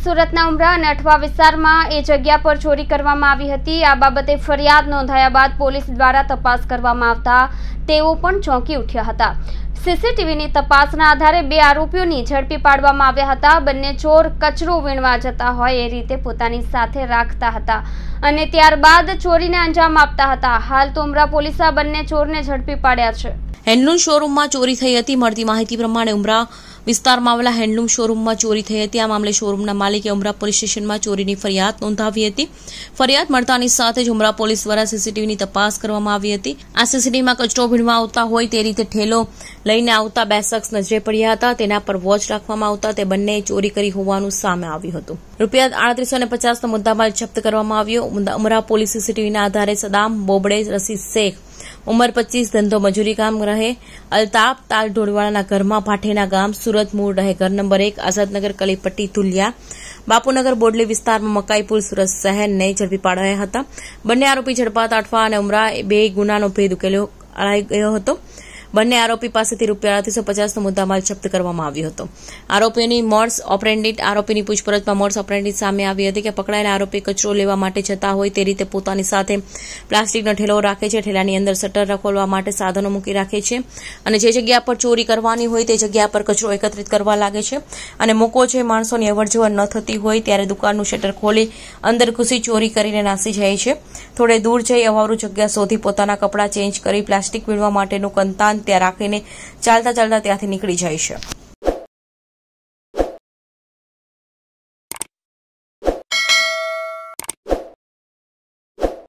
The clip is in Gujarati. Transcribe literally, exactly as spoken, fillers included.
સુરતના ઉમરા અને અઠવા વિસ્તારમાં એ જગ્યા પર ચોરી કરવામાં આવી હતી। આ બાબતે ફરિયાદ નોંધાયા બાદ પોલીસ દ્વારા તપાસ કરવામાં આવતા તેઓ પણ ચોંકી ઉઠ્યા હતા। સીસીટીવીની તપાસના આધારે બે આરોપીઓની ઝડપી પાડવામાં આવ્યા હતા। બંને ચોર કચરો વીણવા જતા હોય એ રીતે પોતાની સાથે રાખતા હતા અને ત્યારબાદ ચોરીને અંજામ આપતા હતા। હાલ તો ઉમરા પોલીસે બંને ચોરને ઝડપી પાડ્યા છે। હેન્ડલૂમ શોરૂમમાં ચોરી થઈ હતી। મળતી માહિતી પ્રમાણે ઉમરા વિસ્તારમાં આવેલા હેન્ડલૂમ શોરૂમમાં ચોરી થઈ હતી। આ મામલે શોરૂમના માલિકે ઉમરા પોલીસ સ્ટેશનમાં ચોરીની ફરિયાદ નોંધાવી હતી। ફરિયાદ મળતાની સાથે જ ઉમરા પોલીસ દ્વારા સીસીટીવીની તપાસ કરવામાં આવી હતી। આ સીસીટીવીમાં કચરો વીણવા આવતા હોય તે રીતે ઠેલો લઈને આવતા બે શખ્સ નજરે પડ્યા હતા। તેના પર વોચ રાખવામાં આવતા તે બંને ચોરી કરી હોવાનું સામે આવ્યું હતું। રૂપિયા આડત્રીસો ને પચાસનો મુદ્દામાલ જપ્ત કરવામાં આવ્યો। ઉમરા પોલીસ સીસીટીવીના આધારે સદામ બોબડે રસીદ શેખ ઉંમર પચીસ ધંધો મજૂરી કામ રહે અલ્તાફ તાલ ઢોળવાળાના ઘરમાં ભાઠેના ગામ સુરત મૂળ રહે ઘર નંબર એક આઝાદનગર કલીપટ્ટી તુલિયા બાપુનગર બોડલી વિસ્તારમાં મકાઈપુર સુરત શહેરને ઝડપી પાડ્યા હતા। બંને આરોપી ઝડપાતા અઠવા અને ઉમરા બે ગુનાનો ભેદ ઉકેલ્યો ગયો હતો। બંને આરોપી પાસેથી રૂપિયા આડત્રીસો પચાસનો મુદ્દામાલ જપ્ત કરવામાં આવ્યો હતો। આરોપીઓની મોડસ ઓપરેન્ડી આરોપીની પૂછપરછમાં મોડસ ઓપરેન્ડી સામે આવી હતી કે પકડાયેલા આરોપી કચરો લેવા માટે જતા હોય તે રીતે પોતાની સાથે પ્લાસ્ટિકનો ઠેલો રાખે છે। ઠેલાની અંદર શટર ખોલવા માટે સાધનો મૂકી રાખે છે અને જે જગ્યા પર ચોરી કરવાની હોય તે જગ્યા પર કચરો એકત્રિત કરવા લાગે છે અને મૂકો છે માણસોની અવરજવર ન થતી હોય ત્યારે દુકાનનું શટર ખોલી અંદર ઘૂસી ચોરી કરીને નાસી જાય છે। થોડે દૂર જઈ અવારું જગ્યા શોધી પોતાના કપડાં ચેન્જ કરી પ્લાસ્ટિક વીણવા માટેનું કંતાન ત્યાં રાખીને ચાલતા ચાલતા ત્યાંથી નીકળી જાય છે।